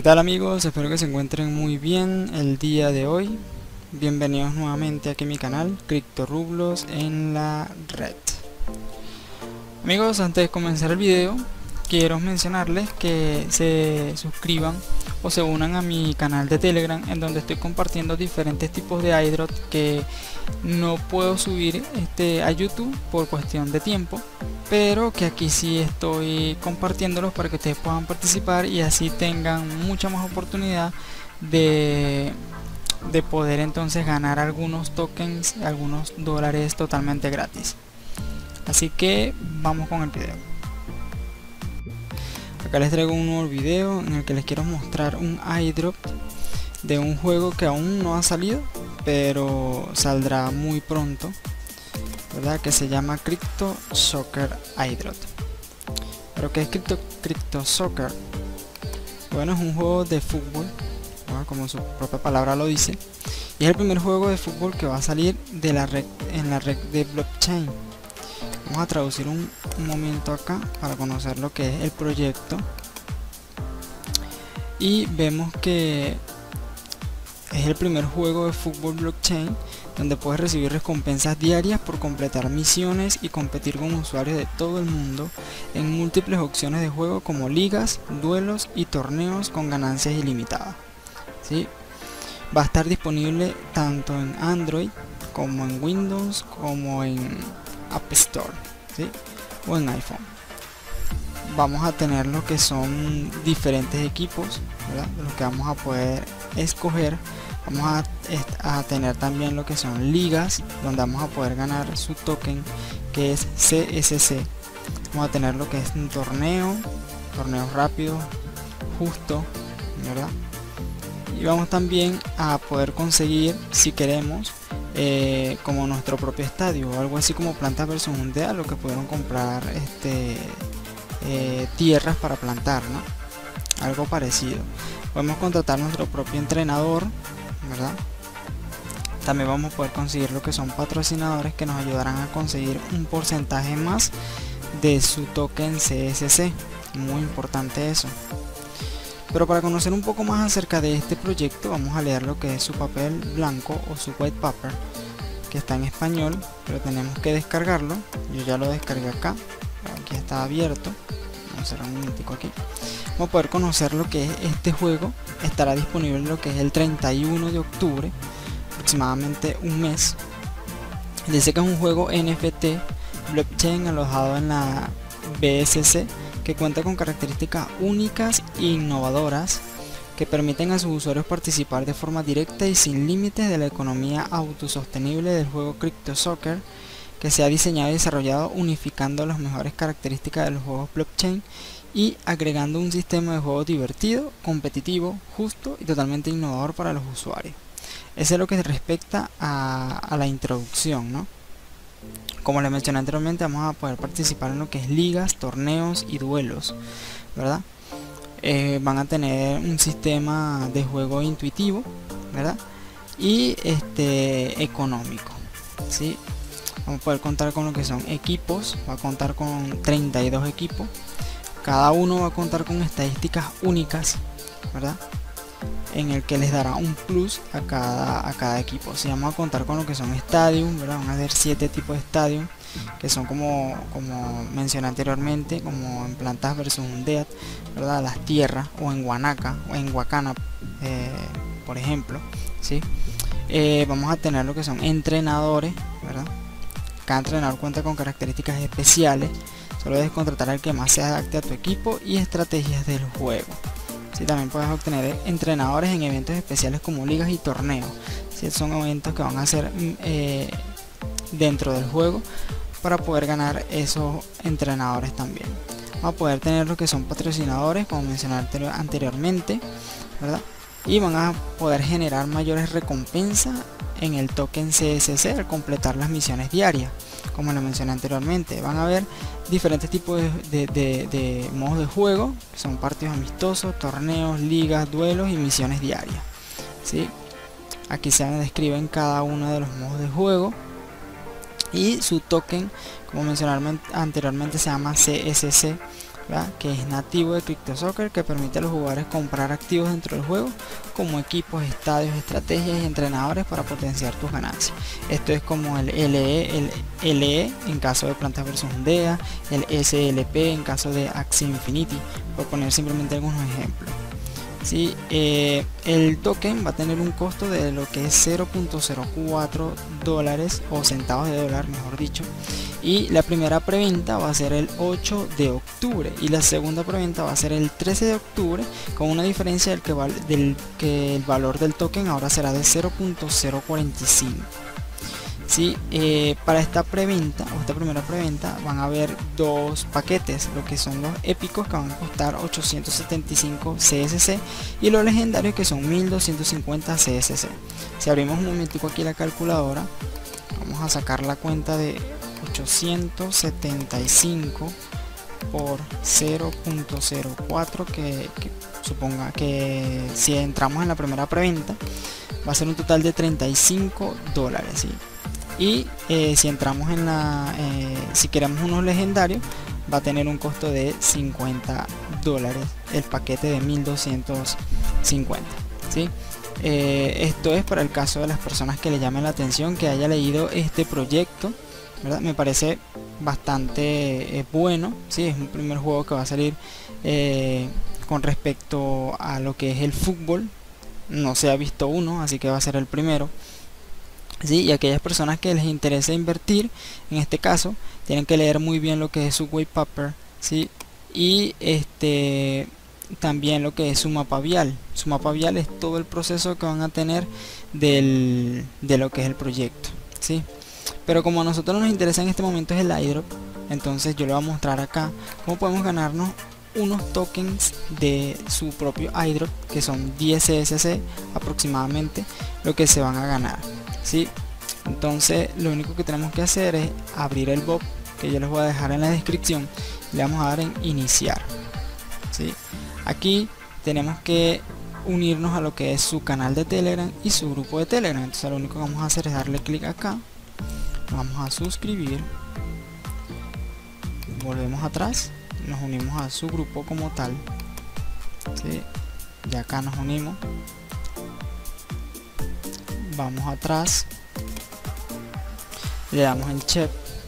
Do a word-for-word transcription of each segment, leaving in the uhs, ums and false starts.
¿Qué tal amigos? Espero que se encuentren muy bien el día de hoy. Bienvenidos nuevamente aquí a mi canal CryptoRublos en la red. Amigos, antes de comenzar el video quiero mencionarles que se suscriban o se unan a mi canal de Telegram, en donde estoy compartiendo diferentes tipos de airdrop que no puedo subir este, a YouTube por cuestión de tiempo, pero que aquí sí estoy compartiéndolos para que ustedes puedan participar y así tengan mucha más oportunidad de, de poder entonces ganar algunos tokens, algunos dólares totalmente gratis. Así que vamos con el video. Acá les traigo un nuevo video en el que les quiero mostrar un airdrop de un juego que aún no ha salido, pero saldrá muy pronto, ¿verdad? Que se llama Crypto Soccer Airdrop. ¿Pero qué es Crypto, Crypto Soccer? Bueno, es un juego de fútbol, ¿no? Como su propia palabra lo dice, y es el primer juego de fútbol que va a salir de la red, en la red de blockchain. Vamos a traducir un, un momento acá para conocer lo que es el proyecto, y vemos que es el primer juego de fútbol blockchain donde puedes recibir recompensas diarias por completar misiones y competir con usuarios de todo el mundo en múltiples opciones de juego como ligas, duelos y torneos con ganancias ilimitadas. ¿Sí? Va a estar disponible tanto en Android como en Windows como en App Store, ¿sí? O en iPhone. Vamos a tener lo que son diferentes equipos, ¿verdad? De los que vamos a poder escoger. Vamos a, a tener también lo que son ligas, donde vamos a poder ganar su token, que es C S C. Vamos a tener lo que es un torneo, torneos rápidos, justo, ¿verdad? Y vamos también a poder conseguir, si queremos, eh, como nuestro propio estadio, o algo así como Plantas versus Mundial, lo que pudieron comprar este eh, tierras para plantar, ¿no? Algo parecido. Podemos contratar nuestro propio entrenador, ¿verdad? También vamos a poder conseguir lo que son patrocinadores que nos ayudarán a conseguir un porcentaje más de su token C S C. Muy importante eso. Pero para conocer un poco más acerca de este proyecto, vamos a leer lo que es su papel blanco o su white paper, que está en español, pero tenemos que descargarlo. Yo ya lo descargué acá, aquí está abierto. Vamos a hacer un momentico aquí. Vamos a poder conocer lo que es este juego. Estará disponible lo que es el treinta y uno de octubre, aproximadamente un mes. Dice que es un juego N F T blockchain alojado en la B S C, que cuenta con características únicas e innovadoras que permiten a sus usuarios participar de forma directa y sin límites de la economía autosostenible del juego Crypto Soccer, que se ha diseñado y desarrollado unificando las mejores características de los juegos blockchain y agregando un sistema de juego divertido, competitivo, justo y totalmente innovador para los usuarios. Eso es lo que respecta a, a la introducción, ¿no? Como les mencioné anteriormente, vamos a poder participar en lo que es ligas, torneos y duelos, ¿verdad? Eh, van a tener un sistema de juego intuitivo, ¿verdad? Y este económico, ¿sí? Vamos a poder contar con lo que son equipos. Va a contar con treinta y dos equipos. Cada uno va a contar con estadísticas únicas, ¿verdad? En el que les dará un plus a cada, a cada equipo. Si vamos a contar con lo que son stadium, ¿verdad? Van a haber siete tipos de stadium, que son como, como mencioné anteriormente, como en Plantas versus Undead, ¿verdad? Las tierras, o en Guanaca, o en Huacana, eh, por ejemplo, ¿sí? Eh, vamos a tener lo que son entrenadores, ¿verdad? Cada entrenador cuenta con características especiales. Solo debes contratar al que más se adapte a tu equipo y estrategias del juego. Sí, también puedes obtener entrenadores en eventos especiales como ligas y torneos. Sí, son eventos que van a ser eh, dentro del juego para poder ganar esos entrenadores también. Vamos a poder tener lo que son patrocinadores, como mencioné anteriormente, ¿verdad? Y van a poder generar mayores recompensas en el token C S C al completar las misiones diarias. Como lo mencioné anteriormente, van a haber diferentes tipos de, de, de, de modos de juego, que son partidos amistosos, torneos, ligas, duelos y misiones diarias, ¿sí? Aquí se describen cada uno de los modos de juego, y su token, como mencioné anteriormente, se llama C S C, ¿verdad?, que es nativo de CryptoSoccer, que permite a los jugadores comprar activos dentro del juego como equipos, estadios, estrategias y entrenadores para potenciar tus ganancias. Esto es como el L E, el L E en caso de Plantas versus. Undead, el S L P en caso de Axie Infinity, por poner simplemente algunos ejemplos. ¿Sí? Eh, el token va a tener un costo de lo que es cero punto cero cuatro dólares o centavos de dólar, mejor dicho, y la primera preventa va a ser el ocho de octubre y la segunda preventa va a ser el trece de octubre, con una diferencia del que, val del que el valor del token ahora será de cero punto cero cuarenta y cinco. ¿Sí? Eh, para esta preventa o esta primera preventa van a haber dos paquetes, lo que son los épicos, que van a costar ochocientos setenta y cinco C S C, y los legendarios, que son mil doscientos cincuenta C S C. Si abrimos un momentico aquí la calculadora, vamos a sacar la cuenta de ochocientos setenta y cinco por cero punto cero cuatro, que, que suponga que si entramos en la primera preventa va a ser un total de treinta y cinco dólares, ¿sí? Y eh, si entramos en la eh, si queremos unos legendarios, va a tener un costo de cincuenta dólares el paquete de mil doscientos cincuenta, ¿sí? Eh, esto es para el caso de las personas que le llamen la atención, que haya leído este proyecto, ¿verdad? Me parece bastante eh, bueno, ¿sí? Es un primer juego que va a salir eh, con respecto a lo que es el fútbol. No se ha visto uno, así que va a ser el primero. ¿Sí? Y aquellas personas que les interese invertir, en este caso, tienen que leer muy bien lo que es su white paper, ¿sí? Y este también lo que es su mapa vial. Su mapa vial es todo el proceso que van a tener del, de lo que es el proyecto, ¿sí? Pero como a nosotros nos interesa en este momento es el airdrop, entonces yo le voy a mostrar acá cómo podemos ganarnos unos tokens de su propio airdrop, que son diez C S C aproximadamente lo que se van a ganar, ¿sí? Entonces lo único que tenemos que hacer es abrir el bot, que yo les voy a dejar en la descripción, y le vamos a dar en iniciar, ¿sí? Aquí tenemos que unirnos a lo que es su canal de Telegram y su grupo de Telegram. Entonces lo único que vamos a hacer es darle clic acá, vamos a suscribir, volvemos atrás, nos unimos a su grupo como tal, ¿sí? Y acá nos unimos, vamos atrás, le damos en check,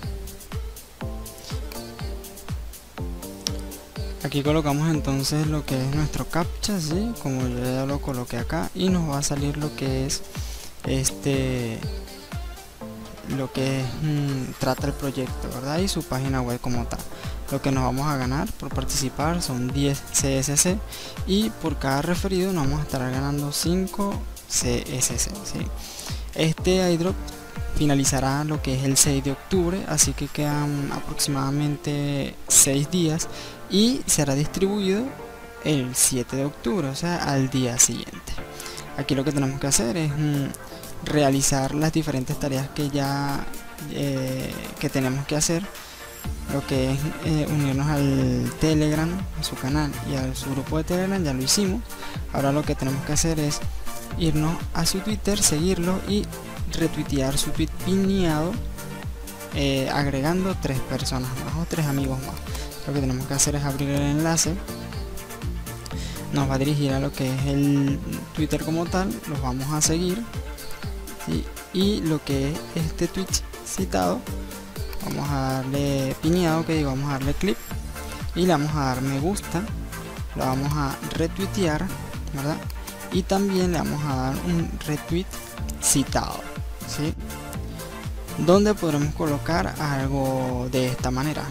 aquí colocamos entonces lo que es nuestro captcha, ¿sí? Como yo ya lo coloqué acá, y nos va a salir lo que es este lo que es, mmm, trata el proyecto, ¿verdad? Y su página web como tal. Lo que nos vamos a ganar por participar son diez C S C, y por cada referido nos vamos a estar ganando cinco C S C, ¿sí? Este airdrop finalizará lo que es el seis de octubre, así que quedan aproximadamente seis días, y será distribuido el siete de octubre, o sea, al día siguiente. Aquí lo que tenemos que hacer es mmm, realizar las diferentes tareas que ya eh, que tenemos que hacer, lo que es eh, unirnos al Telegram, a su canal y a su grupo de Telegram. Ya lo hicimos. Ahora lo que tenemos que hacer es irnos a su Twitter, seguirlo y retuitear su tweet pineado, eh, agregando tres personas más o tres amigos más. Lo que tenemos que hacer es abrir el enlace, nos va a dirigir a lo que es el Twitter como tal, los vamos a seguir, ¿sí? Y lo que es este tweet citado, vamos a darle pineado, que digo, vamos a darle clic y le vamos a dar me gusta, lo vamos a retuitear, ¿verdad? Y también le vamos a dar un retweet citado, ¿sí? Donde podremos colocar algo de esta manera.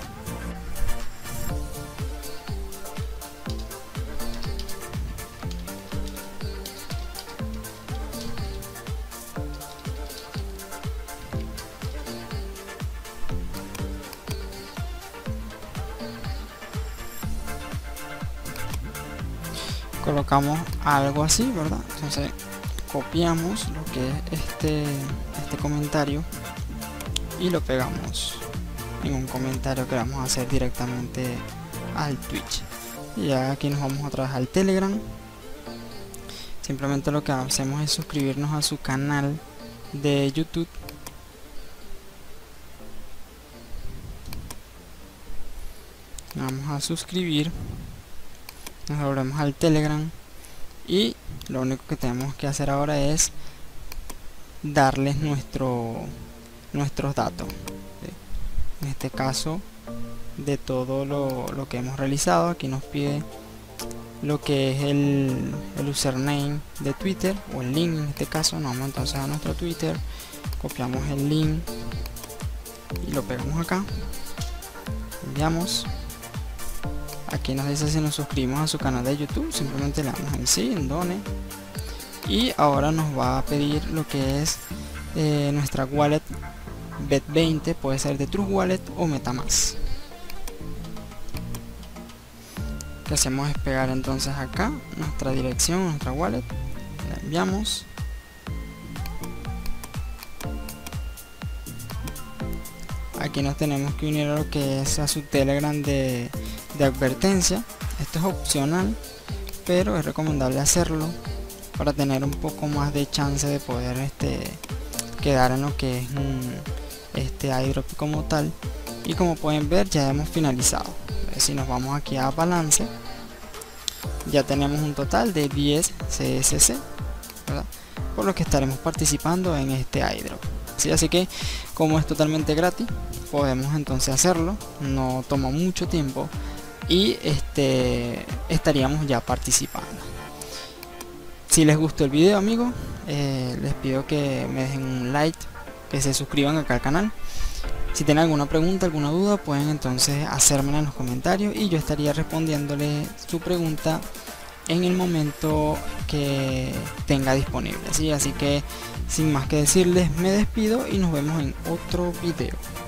Colocamos algo así, ¿verdad? Entonces copiamos lo que es este este comentario y lo pegamos en un comentario que vamos a hacer directamente al Twitch. Y ya aquí nos vamos otra vez al Telegram. Simplemente lo que hacemos es suscribirnos a su canal de YouTube. Vamos a a suscribir, nos volvemos al Telegram y lo único que tenemos que hacer ahora es darles nuestro nuestros datos, ¿sí? En este caso de todo lo, lo que hemos realizado. Aquí nos pide lo que es el, el username de Twitter o el link. En este caso nos vamos entonces a nuestro Twitter, copiamos el link y lo pegamos acá, enviamos. Aquí nos dice si nos suscribimos a su canal de YouTube, simplemente le damos en sí, en Done, y ahora nos va a pedir lo que es eh, nuestra wallet bet veinte, puede ser de True Wallet o MetaMask. Lo que hacemos es pegar entonces acá nuestra dirección, nuestra wallet, la enviamos. Aquí nos tenemos que unir a lo que es a su Telegram de, de advertencia. Esto es opcional, pero es recomendable hacerlo para tener un poco más de chance de poder este, quedar en lo que es un, este airdrop como tal. Y como pueden ver, ya hemos finalizado. Si nos vamos aquí a balance, ya tenemos un total de diez C S C, ¿verdad? Por lo que estaremos participando en este airdrop. ¿Sí? Así que como es totalmente gratis, podemos entonces hacerlo, no toma mucho tiempo y este estaríamos ya participando. Si les gustó el video, amigos, eh, les pido que me dejen un like, que se suscriban acá al canal. Si tienen alguna pregunta, alguna duda, pueden entonces hacérmela en los comentarios y yo estaría respondiéndole su pregunta en el momento que tenga disponible. ¿Sí? Así que sin más que decirles, me despido y nos vemos en otro video.